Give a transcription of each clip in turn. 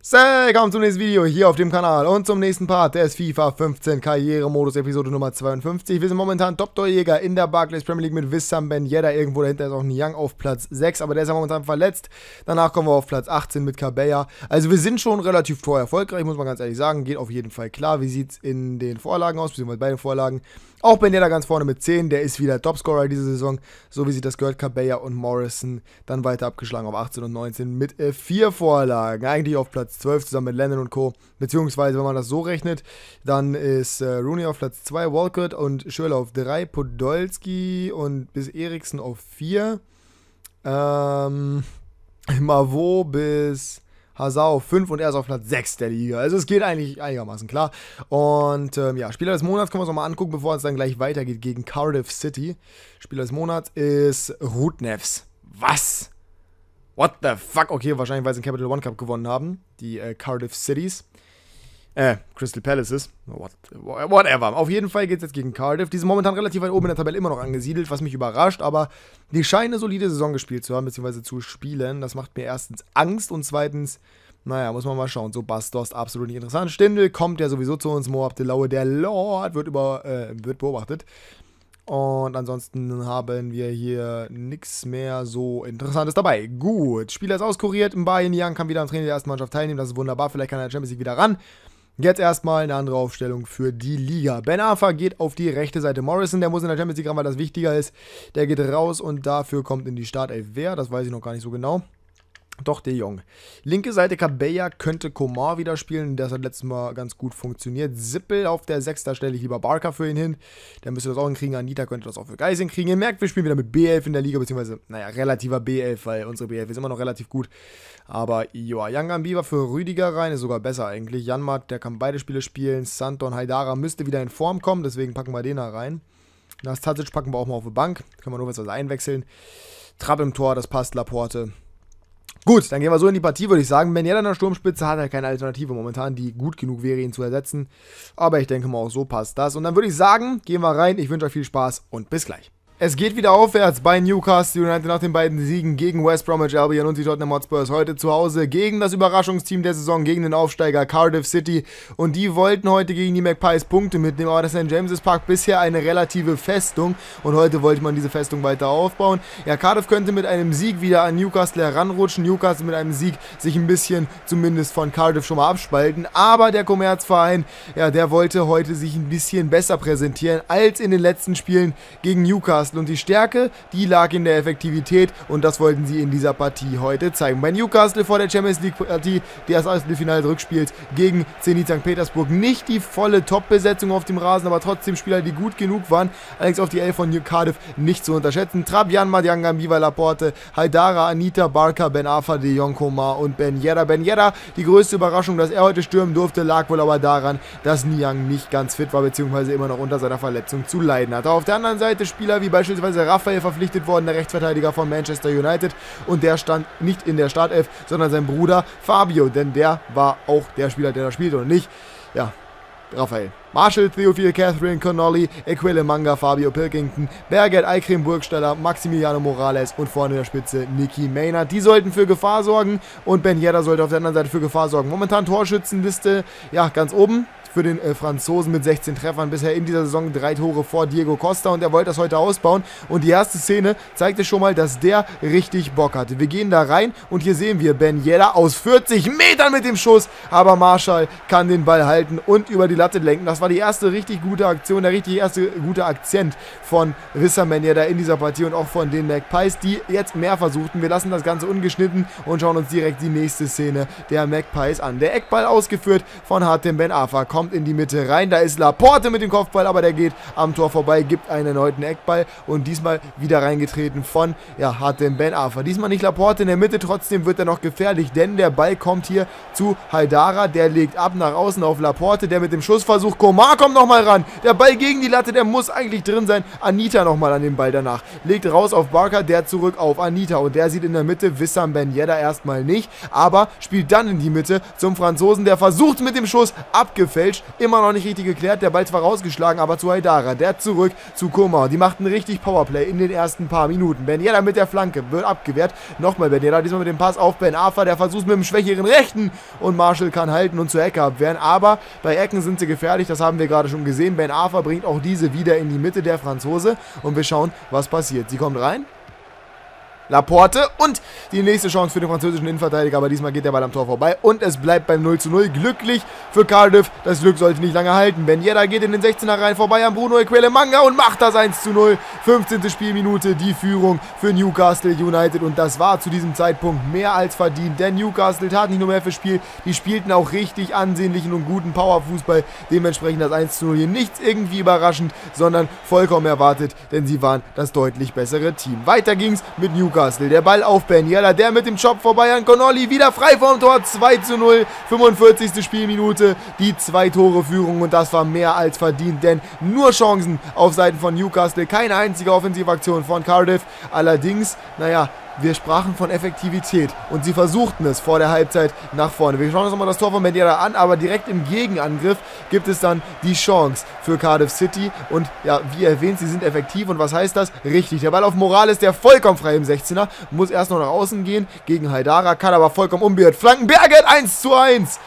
Willkommen zum nächsten Video hier auf dem Kanal und zum nächsten Part des FIFA 15 Karrieremodus Episode Nummer 52. Wir sind momentan Top-Torjäger in der Barclays Premier League mit Wissam Ben Yedder. Irgendwo dahinter ist auch Niang auf Platz 6, aber der ist ja momentan verletzt. Danach kommen wir auf Platz 18 mit Cabella. Also wir sind schon relativ torerfolgreich, muss man ganz ehrlich sagen. Geht auf jeden Fall klar. Wie sieht es in den Vorlagen aus, beziehungsweise bei den Vorlagen? Auch Ben Yedder ganz vorne mit 10, der ist wieder Topscorer diese Saison. So wie sich das gehört, Cabella und Morrison dann weiter abgeschlagen auf 18 und 19 mit 4 Vorlagen. Eigentlich auf Platz 12 zusammen mit Lennon und Co. Beziehungsweise, wenn man das so rechnet, dann ist Rooney auf Platz 2, Walcott und Schürrle auf 3, Podolski und bis Eriksen auf 4. Mavot bis Hazard auf 5 und er ist auf Platz 6 der Liga. Also es geht eigentlich einigermaßen klar. Und ja, Spieler des Monats können wir uns nochmal angucken, bevor es dann gleich weitergeht gegen Cardiff City. Spieler des Monats ist Ruud Neves. Was? What the fuck? Okay, wahrscheinlich, weil sie den Capital One Cup gewonnen haben. Die Cardiff Cities. Crystal Palaces. Whatever. Auf jeden Fall geht es jetzt gegen Cardiff. Die sind momentan relativ weit oben in der Tabelle immer noch angesiedelt, was mich überrascht, aber die scheinen eine solide Saison gespielt zu haben, beziehungsweise zu spielen. Das macht mir erstens Angst und zweitens, naja, muss man mal schauen. So Bastos, absolut nicht interessant. Stindl kommt ja sowieso zu uns. Mo Abdelaue, der Lord, wird beobachtet. Und ansonsten haben wir hier nichts mehr so Interessantes dabei. Gut, Spieler ist auskuriert. Mbaye Niang kann wieder am Training der ersten Mannschaft teilnehmen. Das ist wunderbar. Vielleicht kann er in der Champions League wieder ran. Jetzt erstmal eine andere Aufstellung für die Liga. Ben Arfa geht auf die rechte Seite. Morrison, der muss in der Champions League ran, weil das wichtiger ist. Der geht raus und dafür kommt in die Startelf. Wer? Das weiß ich noch gar nicht so genau. Doch, De Jong. Linke Seite Cabella könnte Coman wieder spielen. Das hat letztes Mal ganz gut funktioniert. Sippel auf der 6. Da stelle ich lieber Barca für ihn hin. Der müsste das auch hinkriegen. Anita könnte das auch für Geising kriegen. Ihr merkt, wir spielen wieder mit B11 in der Liga, beziehungsweise, naja, relativer B11, weil unsere B11 ist immer noch relativ gut. Aber, ja, Yangambi war für Rüdiger rein, ist sogar besser eigentlich. Janmat, der kann beide Spiele spielen. Santon Haidara müsste wieder in Form kommen, deswegen packen wir den da rein. Das Tadic packen wir auch mal auf die Bank. Können wir nur was einwechseln. Trapp im Tor, das passt. Laporte. Gut, dann gehen wir so in die Partie, würde ich sagen. Ben Yedder in der Sturmspitze hat halt keine Alternative momentan, die gut genug wäre, ihn zu ersetzen. Aber ich denke mal, auch so passt das. Und dann würde ich sagen, gehen wir rein. Ich wünsche euch viel Spaß und bis gleich. Es geht wieder aufwärts bei Newcastle United nach den beiden Siegen gegen West Bromwich Albion und die Tottenham Hotspurs. Heute zu Hause gegen das Überraschungsteam der Saison, gegen den Aufsteiger Cardiff City. Und die wollten heute gegen die Magpies Punkte mitnehmen, aber das St. James's Park bisher eine relative Festung. Und heute wollte man diese Festung weiter aufbauen. Ja, Cardiff könnte mit einem Sieg wieder an Newcastle heranrutschen. Newcastle mit einem Sieg sich ein bisschen zumindest von Cardiff schon mal abspalten. Aber der Kommerzverein, ja, der wollte heute sich ein bisschen besser präsentieren als in den letzten Spielen gegen Newcastle. Und die Stärke, die lag in der Effektivität und das wollten sie in dieser Partie heute zeigen. Bei Newcastle vor der Champions League Partie des Achtelfinals Rückspiels gegen Zenit St. Petersburg nicht die volle Top-Besetzung auf dem Rasen, aber trotzdem Spieler, die gut genug waren, allerdings auf die 11 von Cardiff nicht zu unterschätzen. Trapp, Janmat, Yangambi, Laporte, Haidara, Anita, Barca, Ben Arfa, De Jong, Coman und Ben Yedder. Ben Yedder, die größte Überraschung, dass er heute stürmen durfte, lag wohl aber daran, dass Niang nicht ganz fit war, beziehungsweise immer noch unter seiner Verletzung zu leiden hatte. Auf der anderen Seite Spieler wie beispielsweise Raphael verpflichtet worden, der Rechtsverteidiger von Manchester United, und der stand nicht in der Startelf, sondern sein Bruder Fabio, denn der war auch der Spieler, der da spielte und nicht, ja, Raphael. Marshall, Theophil, Catherine, Connolly, Equile Manga, Fabio Pilkington, Bergert, Eikrem, Burgstaller, Maximiliano Morales und vorne in der Spitze Nicky Maynard. Die sollten für Gefahr sorgen und Ben Yedder sollte auf der anderen Seite für Gefahr sorgen. Momentan Torschützenliste, ja, ganz oben für den Franzosen mit 16 Treffern. Bisher in dieser Saison 3 Tore vor Diego Costa und er wollte das heute ausbauen. Und die erste Szene zeigte schon mal, dass der richtig Bock hatte. Wir gehen da rein und hier sehen wir Ben Yedder aus 40 Metern mit dem Schuss, aber Marshall kann den Ball halten und über die Latte lenken. Das war die erste richtig gute Aktion, der richtig erste gute Akzent von Wissam Ben Yedder in dieser Partie und auch von den Magpies, die jetzt mehr versuchten. Wir lassen das Ganze ungeschnitten und schauen uns direkt die nächste Szene der Magpies an. Der Eckball ausgeführt von Hatem Ben Arfa kommt in die Mitte rein. Da ist Laporte mit dem Kopfball, aber der geht am Tor vorbei, gibt einen erneuten Eckball und diesmal wieder reingetreten von, ja, Hatem Ben Arfa. Diesmal nicht Laporte in der Mitte, trotzdem wird er noch gefährlich, denn der Ball kommt hier zu Haidara, der legt ab nach außen auf Laporte, der mit dem Schussversuch Coman kommt nochmal ran. Der Ball gegen die Latte, der muss eigentlich drin sein. Anita nochmal an den Ball danach. Legt raus auf Barker, der zurück auf Anita. Und der sieht in der Mitte Wissam Ben Yedder erstmal nicht. Aber spielt dann in die Mitte zum Franzosen. Der versucht mit dem Schuss, abgefälscht. Immer noch nicht richtig geklärt. Der Ball zwar rausgeschlagen, aber zu Haidara. Der zurück zu Coman. Die machten richtig Powerplay in den ersten paar Minuten. Ben Yedder mit der Flanke wird abgewehrt. Nochmal Ben Yedder, diesmal mit dem Pass auf Ben Arfa. Der versucht mit dem schwächeren Rechten. Und Marshall kann halten und zur Ecke abwehren. Aber bei Ecken sind sie gefährlich. Das haben wir gerade schon gesehen. Ben Arfa bringt auch diese wieder in die Mitte, der Franzose. Und wir schauen, was passiert. Sie kommt rein. Laporte und die nächste Chance für den französischen Innenverteidiger, aber diesmal geht der Ball am Tor vorbei und es bleibt beim 0:0. Glücklich für Cardiff, das Glück sollte nicht lange halten. Ben Yedder geht in den 16er rein, vorbei an Bruno Equelemanga und macht das 1:0. 15. Spielminute, die Führung für Newcastle United und das war zu diesem Zeitpunkt mehr als verdient, denn Newcastle tat nicht nur mehr fürs Spiel, die spielten auch richtig ansehnlichen und guten Powerfußball, dementsprechend das 1:0 hier nichts irgendwie überraschend, sondern vollkommen erwartet, denn sie waren das deutlich bessere Team. Weiter ging's mit Newcastle. Der Ball auf Ben Yedder, der mit dem Chop vorbei an Connolly, wieder frei vorm Tor, 2:0, 45. Spielminute, die 2-Tore-Führung und das war mehr als verdient, denn nur Chancen auf Seiten von Newcastle, keine einzige Offensivaktion von Cardiff, allerdings, naja, wir sprachen von Effektivität und sie versuchten es vor der Halbzeit nach vorne. Wir schauen uns nochmal das Tor von Ben Yedder an, aber direkt im Gegenangriff gibt es dann die Chance für Cardiff City und ja, wie erwähnt, sie sind effektiv und was heißt das? Richtig, der Ball auf Morales, der vollkommen frei im 16er, muss erst noch nach außen gehen gegen Haidara, kann aber vollkommen unbeirrt flanken. Berget 1:1.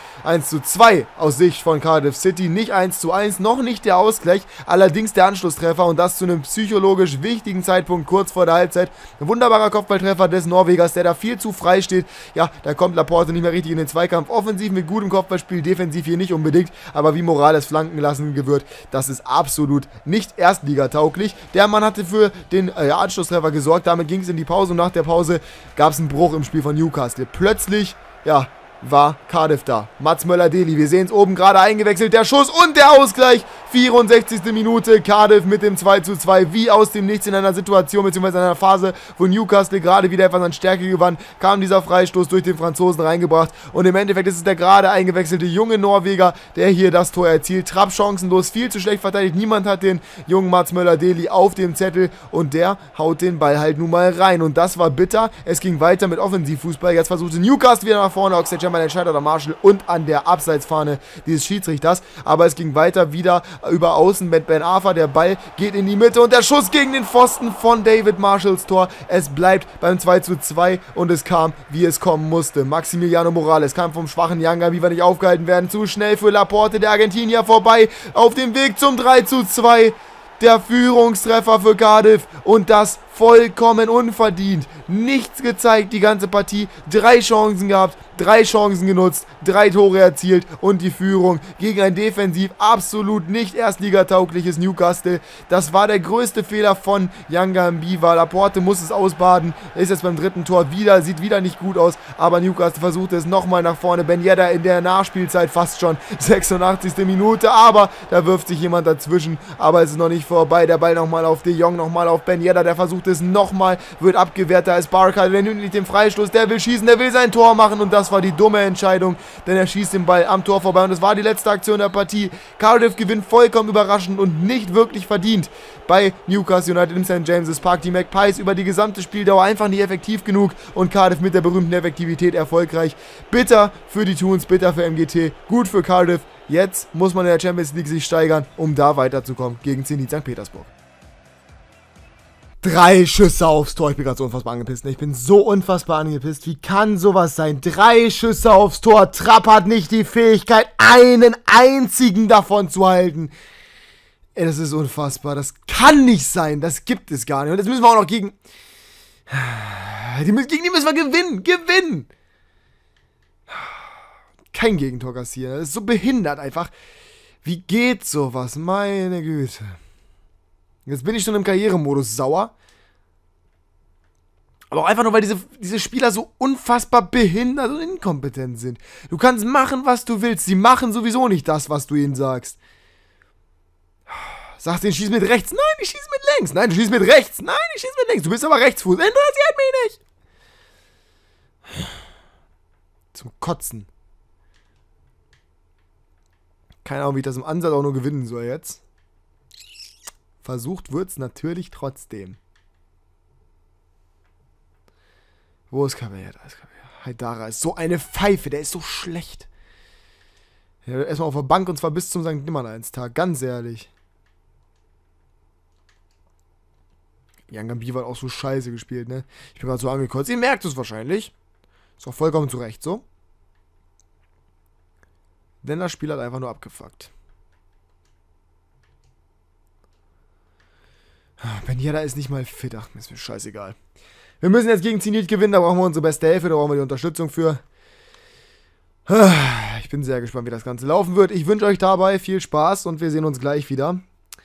1:2 aus Sicht von Cardiff City, nicht 1:1, noch nicht der Ausgleich, allerdings der Anschlusstreffer und das zu einem psychologisch wichtigen Zeitpunkt kurz vor der Halbzeit. Ein wunderbarer Kopfballtreffer des Norwegers, der da viel zu frei steht. Ja, da kommt Laporte nicht mehr richtig in den Zweikampf. Offensiv mit gutem Kopfballspiel, defensiv hier nicht unbedingt, aber wie Morales flanken lassen wird, das ist absolut nicht erstligatauglich. Der Mann hatte für den Anschlusstreffer gesorgt, damit ging es in die Pause und nach der Pause gab es einen Bruch im Spiel von Newcastle. Plötzlich, ja, war Cardiff da. Mats Möller-Deli, wir sehen es oben gerade eingewechselt, der Schuss und der Ausgleich. 64. Minute, Cardiff mit dem 2:2, wie aus dem Nichts in einer Situation, beziehungsweise in einer Phase, wo Newcastle gerade wieder etwas an Stärke gewann, kam dieser Freistoß durch den Franzosen reingebracht und im Endeffekt ist es der gerade eingewechselte junge Norweger, der hier das Tor erzielt. Trapp chancenlos, viel zu schlecht verteidigt, niemand hat den jungen Mats Möller-Deli auf dem Zettel und der haut den Ball halt nun mal rein und das war bitter. Es ging weiter mit Offensivfußball, jetzt versuchte Newcastle wieder nach vorne, Oxlade-Chamberlain scheitert an Marshall und an der Abseitsfahne dieses Schiedsrichters, aber es ging weiter wieder über Außen mit Ben Arfa, der Ball geht in die Mitte und der Schuss gegen den Pfosten von David Marshalls Tor. Es bleibt beim 2:2 und es kam, wie es kommen musste. Maximiliano Morales kam vom schwachen Yanga, wie wir nicht aufgehalten werden, zu schnell für Laporte, der Argentinier, vorbei auf dem Weg zum 3:2. Der Führungstreffer für Cardiff und das vollkommen unverdient. Nichts gezeigt die ganze Partie. 3 Chancen gehabt, 3 Chancen genutzt, 3 Tore erzielt und die Führung gegen ein defensiv absolut nicht erstligataugliches Newcastle. Das war der größte Fehler von Yanga Mbiva. Laporte muss es ausbaden. Ist jetzt beim 3. Tor wieder, sieht wieder nicht gut aus, aber Newcastle versucht es nochmal nach vorne. Ben Yedder in der Nachspielzeit fast schon 86. Minute, aber da wirft sich jemand dazwischen, aber es ist noch nicht vorbei. Der Ball nochmal auf De Jong, nochmal auf Ben Yedder, der versucht es nochmal, wird abgewehrt, da ist Barker, der nimmt nicht den Freistoß, der will schießen, der will sein Tor machen und das war die dumme Entscheidung, denn er schießt den Ball am Tor vorbei und es war die letzte Aktion der Partie. Cardiff gewinnt vollkommen überraschend und nicht wirklich verdient bei Newcastle United im St. James's Park. Die Magpies über die gesamte Spieldauer einfach nicht effektiv genug und Cardiff mit der berühmten Effektivität erfolgreich. Bitter für die Toons, bitter für MGT, gut für Cardiff. Jetzt muss man in der Champions League sich steigern, um da weiterzukommen gegen Zenit St. Petersburg. 3 Schüsse aufs Tor. Ich bin gerade so unfassbar angepisst. Ich bin so unfassbar angepisst. Wie kann sowas sein? 3 Schüsse aufs Tor. Trapp hat nicht die Fähigkeit, einen einzigen davon zu halten. Ey, das ist unfassbar. Das kann nicht sein. Das gibt es gar nicht. Und jetzt müssen wir auch noch gegen die müssen wir gewinnen. Gewinnen! Kein Gegentor kassieren. Das ist so behindert einfach. Wie geht sowas? Meine Güte. Jetzt bin ich schon im Karrieremodus sauer. Aber auch einfach nur, weil diese Spieler so unfassbar behindert und inkompetent sind. Du kannst machen, was du willst. Sie machen sowieso nicht das, was du ihnen sagst. Sagst du, ich schieß mit rechts. Nein, ich schieß mit links. Nein, du schießt mit rechts. Nein, ich schieß mit links. Du bist aber Rechtsfuß. Interessiert mich nicht. Zum Kotzen. Keine Ahnung, wie ich das im Ansatz auch nur gewinnen soll jetzt. Versucht wird es natürlich trotzdem. Wo ist Cabella? Da ist Cabella. Haidara ist so eine Pfeife, der ist so schlecht. Ja, erstmal auf der Bank und zwar bis zum St. Nimmerleinstag, ganz ehrlich. Jan Gambi hat auch so scheiße gespielt, ne? Ich bin gerade so angekotzt. Ihr merkt es wahrscheinlich. Ist auch vollkommen zu Recht so. Denn das Spiel hat einfach nur abgefuckt. Ben Yedda ist nicht mal fit. Ach, ist mir scheißegal. Wir müssen jetzt gegen Zenit gewinnen, da brauchen wir unsere beste Hilfe, da brauchen wir die Unterstützung für. Ich bin sehr gespannt, wie das Ganze laufen wird. Ich wünsche euch dabei viel Spaß und wir sehen uns gleich wieder.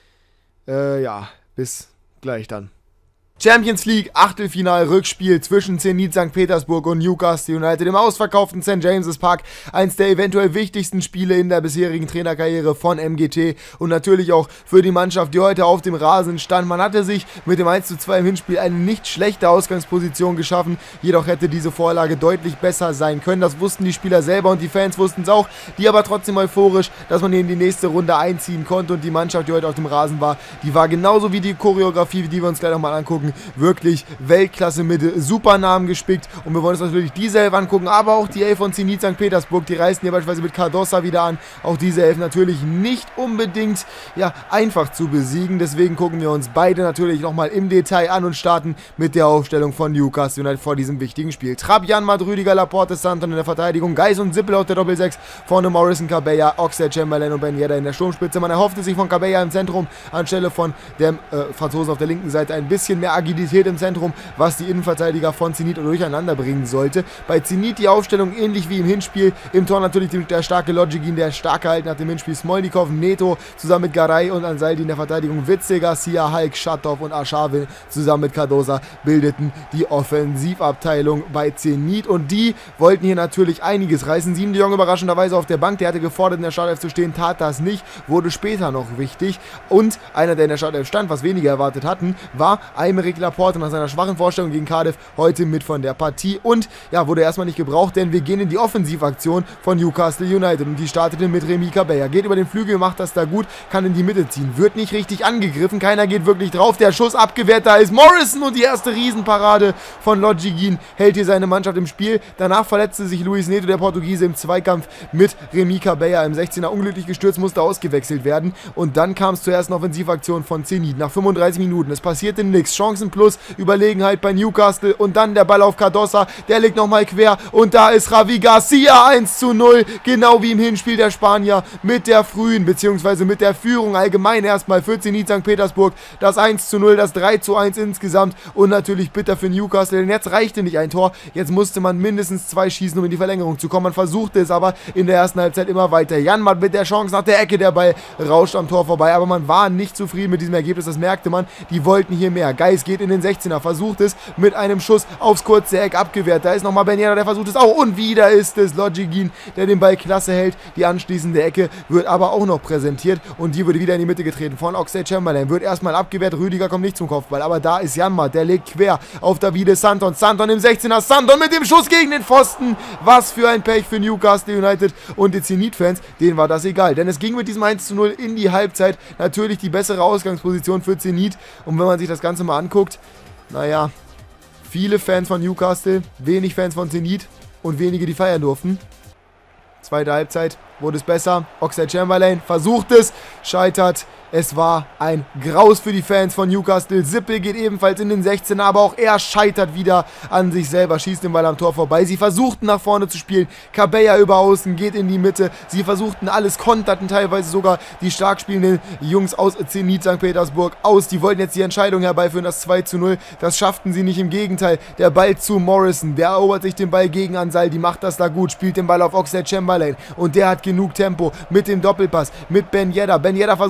Ja, bis gleich dann. Champions League Achtelfinal-Rückspiel zwischen Zenit St. Petersburg und Newcastle United im ausverkauften St. James's Park. Eins der eventuell wichtigsten Spiele in der bisherigen Trainerkarriere von MGT und natürlich auch für die Mannschaft, die heute auf dem Rasen stand. Man hatte sich mit dem 1:2 im Hinspiel eine nicht schlechte Ausgangsposition geschaffen, jedoch hätte diese Vorlage deutlich besser sein können. Das wussten die Spieler selber und die Fans wussten es auch, die aber trotzdem euphorisch, dass man hier in die nächste Runde einziehen konnte und die Mannschaft, die heute auf dem Rasen war, die war genauso wie die Choreografie, die wir uns gleich nochmal angucken, wirklich Weltklasse mit Supernamen gespickt und wir wollen uns natürlich diese Elf angucken, aber auch die Elf von Zenit St. Petersburg, die reisten hier beispielsweise mit Cardosa wieder an, auch diese Elf natürlich nicht unbedingt ja, einfach zu besiegen, deswegen gucken wir uns beide natürlich nochmal im Detail an und starten mit der Aufstellung von Newcastle United vor diesem wichtigen Spiel. Trapp, Janmaat, Rüdiger, Laporte, Santon in der Verteidigung, Geis und Sippel auf der Doppel-6, vorne Morrison, Cabella, Oxlade-Chamberlain und Ben Yedda in der Sturmspitze. Man erhoffte sich von Cabella im Zentrum anstelle von dem Franzosen auf der linken Seite ein bisschen mehr Agilität im Zentrum, was die Innenverteidiger von Zenit durcheinander bringen sollte. Bei Zenit die Aufstellung ähnlich wie im Hinspiel. Im Tor natürlich der starke Lodgigin, der stark gehalten hat im Hinspiel. Smolnikov, Neto zusammen mit Garay und Ansaldi in der Verteidigung. Witze, Garcia, Hulk, Shatov und Arshavin zusammen mit Cardosa bildeten die Offensivabteilung bei Zenit und die wollten hier natürlich einiges reißen. Siem de Jong überraschenderweise auf der Bank, der hatte gefordert in der Startelf zu stehen, tat das nicht, wurde später noch wichtig und einer, der in der Startelf stand, was weniger erwartet hatten, war Aymeric Laporte nach seiner schwachen Vorstellung gegen Cardiff heute mit von der Partie und ja, wurde erstmal nicht gebraucht, denn wir gehen in die Offensivaktion von Newcastle United und die startete mit Remy Cabella. Geht über den Flügel, macht das da gut, kann in die Mitte ziehen, wird nicht richtig angegriffen, keiner geht wirklich drauf, der Schuss abgewehrt, da ist Morrison und die erste Riesenparade von Lodgigin hält hier seine Mannschaft im Spiel. Danach verletzte sich Luis Neto, der Portugiese, im Zweikampf mit Remy Cabella im 16er, unglücklich gestürzt, musste ausgewechselt werden und dann kam es zur ersten Offensivaktion von Zenit nach 35 Minuten. Es passierte nichts, Chancen plus Überlegenheit bei Newcastle und dann der Ball auf Cardosa, der liegt nochmal quer und da ist Javi Garcia 1:0, genau wie im Hinspiel der Spanier mit der frühen, beziehungsweise mit der Führung allgemein erstmal für Zenit St. Petersburg, das 1:0, das 3:1 insgesamt und natürlich bitter für Newcastle, denn jetzt reichte nicht ein Tor, jetzt musste man mindestens 2 schießen, um in die Verlängerung zu kommen, man versuchte es aber in der ersten Halbzeit immer weiter. Janmaat mit der Chance nach der Ecke, der Ball rauscht am Tor vorbei, aber man war nicht zufrieden mit diesem Ergebnis, das merkte man, die wollten hier mehr. Geis geht in den 16er, versucht es mit einem Schuss aufs kurze Eck, abgewehrt. Da ist nochmal Ben Yedda, der versucht es auch. Und wieder ist es Lodgigin, der den Ball klasse hält. Die anschließende Ecke wird aber auch noch präsentiert und die wurde wieder in die Mitte getreten von Oxlade-Chamberlain. Wird erstmal abgewehrt, Rüdiger kommt nicht zum Kopfball. Aber da ist Janmaat, der legt quer auf Davide Santon. Santon im 16er, Santon mit dem Schuss gegen den Pfosten. Was für ein Pech für Newcastle United und die Zenit-Fans. Denen war das egal, denn es ging mit diesem 1:0 in die Halbzeit. Natürlich die bessere Ausgangsposition für Zenit. Und wenn man sich das Ganze mal anguckt, naja, viele Fans von Newcastle, wenig Fans von Zenit und wenige, die feiern durften. Zweite Halbzeit wurde es besser. Oxlade-Chamberlain versucht es, scheitert. Es war ein Graus für die Fans von Newcastle. Sippel geht ebenfalls in den 16er, aber auch er scheitert wieder an sich selber, schießt den Ball am Tor vorbei. Sie versuchten nach vorne zu spielen. Cabella über außen, geht in die Mitte. Sie versuchten alles, konterten teilweise sogar die stark spielenden Jungs aus Zenit St. Petersburg aus. Die wollten jetzt die Entscheidung herbeiführen, das 2:0. Das schafften sie nicht, im Gegenteil. Der Ball zu Morrison, der erobert sich den Ball gegen Ansaldi, macht das da gut, spielt den Ball auf Oxlade-Chamberlain und der hat genug Tempo mit dem Doppelpass, mit Ben Yedda. Ben Yedda versucht es dann doch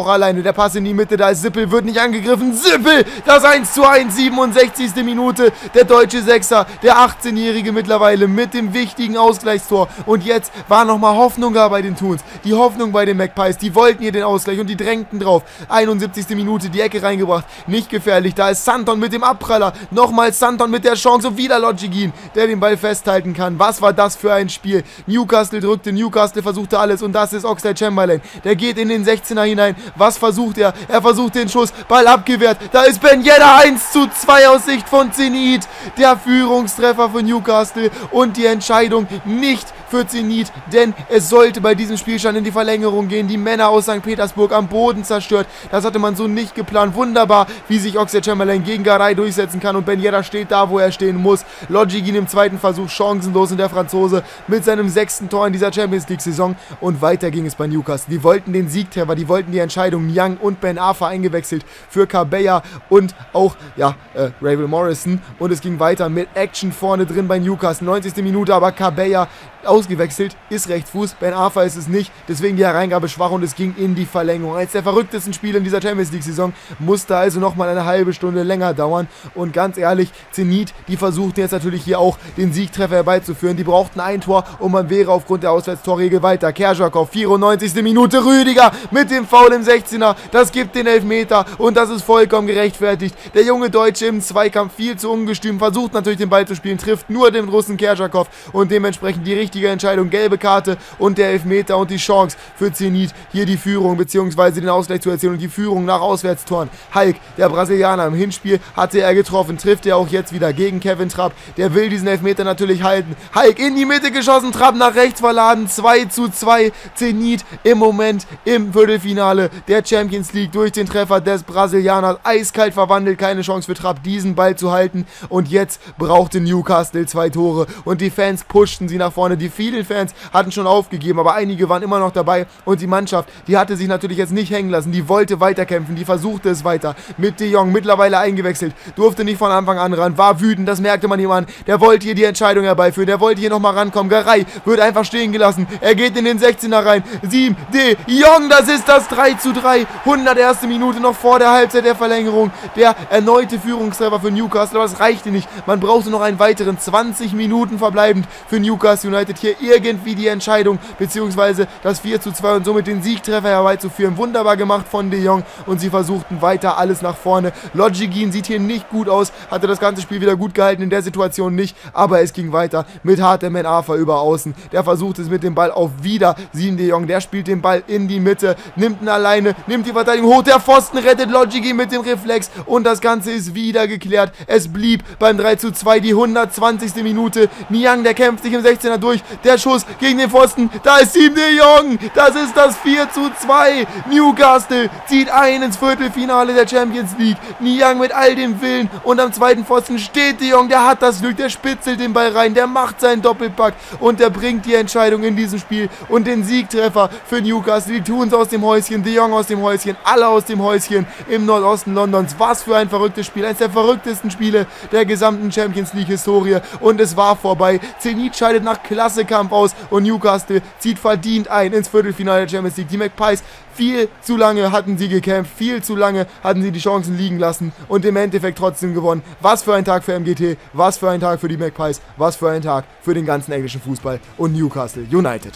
auch alleine. Der Pass in die Mitte, da ist Sippel, wird nicht angegriffen. Sippel, das 1:1, 67. Minute. Der deutsche Sechser, der 18-Jährige mittlerweile mit dem wichtigen Ausgleichstor. Und jetzt war nochmal Hoffnung da bei den Toons. Die Hoffnung bei den Magpies. Die wollten hier den Ausgleich und die drängten drauf. 71. Minute, die Ecke reingebracht. Nicht gefährlich. Da ist Santon mit dem Abpraller. Nochmal Santon mit der Chance und wieder Lodgigin, der den Ball festhalten kann. Was war das für ein Spiel? Newcastle drückte, Newcastle versuchte alles und das ist Oxlade-Chamberlain. Der geht in den 16er hinein. Was versucht er? Er versucht den Schuss. Ball abgewehrt. Da ist Ben Yedder 1:2 aus Sicht von Zenit. Der Führungstreffer für Newcastle und die Entscheidung nicht für Zenit, denn es sollte bei diesem Spielstand in die Verlängerung gehen. Die Männer aus St. Petersburg am Boden zerstört. Das hatte man so nicht geplant. Wunderbar, wie sich Oxlade-Chamberlain gegen Garay durchsetzen kann und Ben Yedder steht da, wo er stehen muss. Lodgigin im zweiten Versuch chancenlos und der Franzose mit seinem 6. Tor in dieser Champions-League-Saison und weiter ging es bei Newcastle. Die wollten den Siegtreffer, die wollten die Entscheidung. Young und Ben Arfa eingewechselt für Cabella und auch, Ravel Morrison und es ging weiter mit Action vorne drin bei Newcastle. 90. Minute, aber Cabella ausgewechselt, ist Rechtsfuß, Ben Arfa ist es nicht, deswegen die Hereingabe schwach und es ging in die Verlängerung. Eines der verrücktesten Spiele in dieser Champions League Saison, musste also nochmal eine halbe Stunde länger dauern und ganz ehrlich, Zenit, die versuchten jetzt natürlich hier auch den Siegtreffer herbeizuführen, die brauchten ein Tor und man wäre aufgrund der Auswärtstorregel weiter. Kerschakov, 94. Minute, Rüdiger mit dem Foul im 16er, das gibt den Elfmeter und das ist vollkommen gerechtfertigt. Der junge Deutsche im Zweikampf viel zu ungestüm, versucht natürlich den Ball zu spielen, trifft nur den Russen Kerschakov und dementsprechend die richtige Entscheidung, gelbe Karte und der Elfmeter und die Chance für Zenit, hier die Führung bzw. den Ausgleich zu erzielen und die Führung nach Auswärtstoren. Hulk, der Brasilianer im Hinspiel, hatte er getroffen, trifft er auch jetzt wieder gegen Kevin Trapp, der will diesen Elfmeter natürlich halten. Hulk in die Mitte geschossen, Trapp nach rechts verladen, 2:2, Zenit im Moment im Viertelfinale der Champions League durch den Treffer des Brasilianers, eiskalt verwandelt, keine Chance für Trapp, diesen Ball zu halten und jetzt brauchte Newcastle 2 Tore und die Fans pushten sie nach vorne. Die vielen Fans hatten schon aufgegeben, aber einige waren immer noch dabei und die Mannschaft, die hatte sich natürlich jetzt nicht hängen lassen, die wollte weiterkämpfen, die versuchte es weiter, mit De Jong mittlerweile eingewechselt, durfte nicht von Anfang an ran, war wütend, das merkte man ihm an, der wollte hier die Entscheidung herbeiführen, der wollte hier nochmal rankommen, Garay wird einfach stehen gelassen, er geht in den 16er rein, De Jong, das ist das 3:3, 101. Minute noch vor der Halbzeit der Verlängerung, der erneute Führungstreffer für Newcastle, aber es reichte nicht, man brauchte noch einen weiteren, 20 Minuten verbleibend für Newcastle United, hier irgendwie die Entscheidung, beziehungsweise das 4:2 und somit den Siegtreffer herbeizuführen. Wunderbar gemacht von De Jong und sie versuchten weiter alles nach vorne. Lodgigin sieht hier nicht gut aus, hatte das ganze Spiel wieder gut gehalten, in der Situation nicht, aber es ging weiter mit hartem Ben Arfa über außen. Der versucht es mit dem Ball auf wieder. Siem De Jong, der spielt den Ball in die Mitte, nimmt ihn alleine, nimmt die Verteidigung hoch, der Pfosten rettet Lodgigin mit dem Reflex und das Ganze ist wieder geklärt. Es blieb beim 3:2, die 120. Minute. Niang, der kämpft sich im 16er durch, der Schuss gegen den Pfosten, da ist Siem De Jong, das ist das 4:2, Newcastle zieht ein ins Viertelfinale der Champions League, Niang mit all dem Willen und am zweiten Pfosten steht De Jong, der hat das Glück, der spitzelt den Ball rein, der macht seinen Doppelpack und der bringt die Entscheidung in diesem Spiel und den Siegtreffer für Newcastle, die tun es aus dem Häuschen, De Jong aus dem Häuschen, alle aus dem Häuschen im Nordosten Londons, was für ein verrücktes Spiel, eines der verrücktesten Spiele der gesamten Champions League Historie und es war vorbei, Zenit scheidet nach Klassekampf aus und Newcastle zieht verdient ein ins Viertelfinale der Champions League. Die Magpies, viel zu lange hatten sie gekämpft, viel zu lange hatten sie die Chancen liegen lassen und im Endeffekt trotzdem gewonnen. Was für ein Tag für MGT, was für ein Tag für die Magpies, was für ein Tag für den ganzen englischen Fußball und Newcastle United.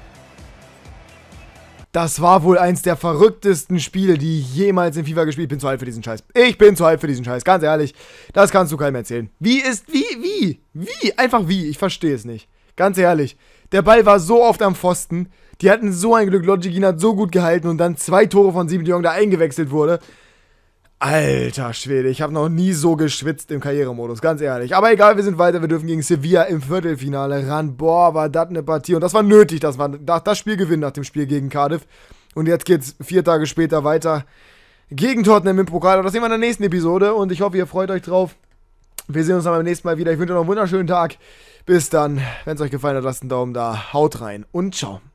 Das war wohl eins der verrücktesten Spiele, die ich jemals in FIFA gespielt. Ich bin zu alt für diesen Scheiß. Ich bin zu alt für diesen Scheiß, ganz ehrlich. Das kannst du keinem erzählen. Wie? Einfach wie? Ich verstehe es nicht. Ganz ehrlich. Der Ball war so oft am Pfosten. Die hatten so ein Glück. Lodgigin hat so gut gehalten und dann 2 Tore von Siem De Jong, da eingewechselt wurde. Alter Schwede, ich habe noch nie so geschwitzt im Karrieremodus, ganz ehrlich. Aber egal, wir sind weiter, wir dürfen gegen Sevilla im Viertelfinale ran. Boah, war das eine Partie. Und das war nötig, dass wir das Spiel gewinnen nach dem Spiel gegen Cardiff. Und jetzt geht's 4 Tage später weiter gegen Tottenham im Pokal. Das sehen wir in der nächsten Episode und ich hoffe, ihr freut euch drauf. Wir sehen uns dann beim nächsten Mal wieder. Ich wünsche euch noch einen wunderschönen Tag. Bis dann. Wenn es euch gefallen hat, lasst einen Daumen da. Haut rein und ciao.